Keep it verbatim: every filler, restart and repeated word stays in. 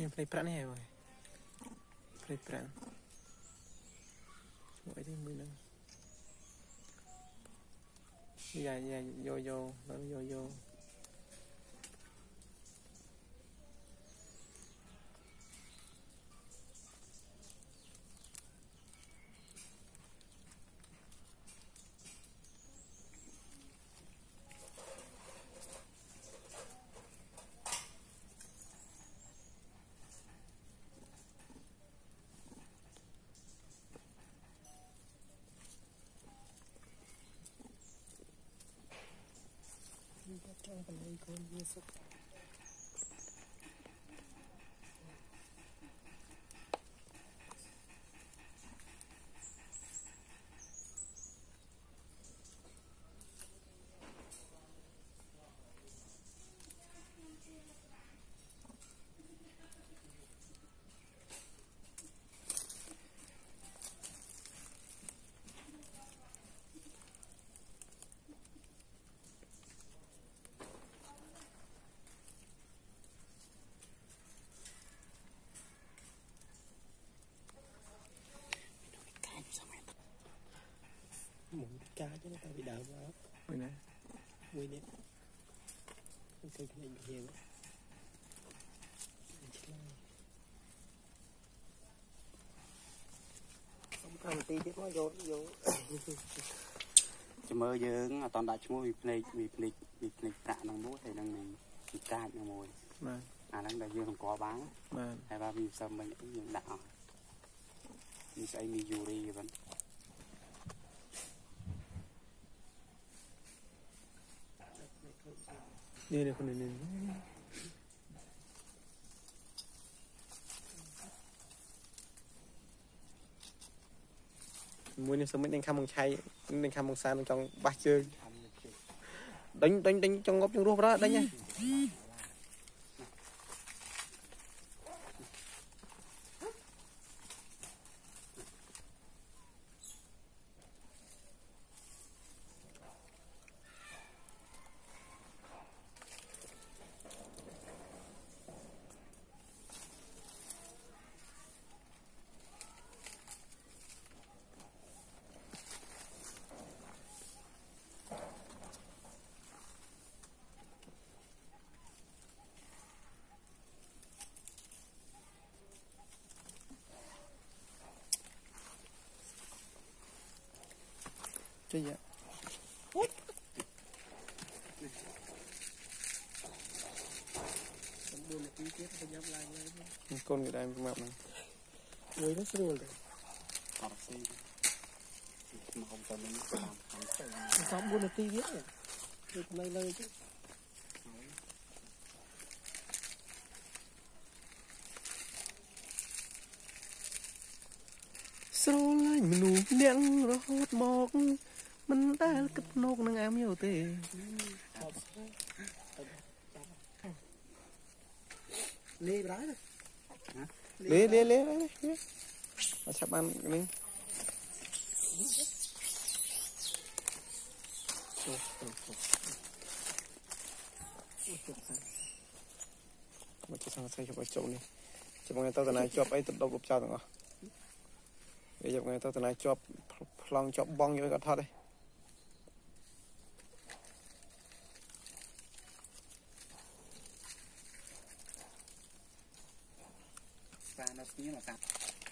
นี่เพลย์ปราเนี่ยเว้ยเพลย์ปราช่วยที่มือนึงใหญ่ใหญ่โยโย่แล้วโยโย่trong phần đây con dưa súc một cá chứ nó tao bị đau quá mày nè mày nè cái cái này bị hiền không cần tí chứ nó vô vô chỉ mơ dương toàn đại chúng mình play mình play mình play tạ năng bút thì năng mình mình ca năng mồi à năng đại dương không có bán hay ba mình xong mình những đạo mình sẽ mình dù đi vẫn นี่เลยคนนึงมวยนี่สมัยยังคำมงชัยยังคำมงซานtrong ba chơi đánh đánh đánh trong ngóc trong ruột đó đánh nha chơi vậy con người ta mập này muối nó sôi rồi sống buôn là ti biết rồi được lây lây chứ sôi lại mình nụ đen rót mọc mình đã cất nốt năng ám nhiều tệ lê bái rồi lê lê lê lê mà sắp ăn lên một chiếc sang xây cho cái chỗ này cho mọi người tao từ này chụp ấy tự động chụp cho tao bây giờ mọi người tao từ này chụp lòng chụp bong như cái thật đây và nó như là sao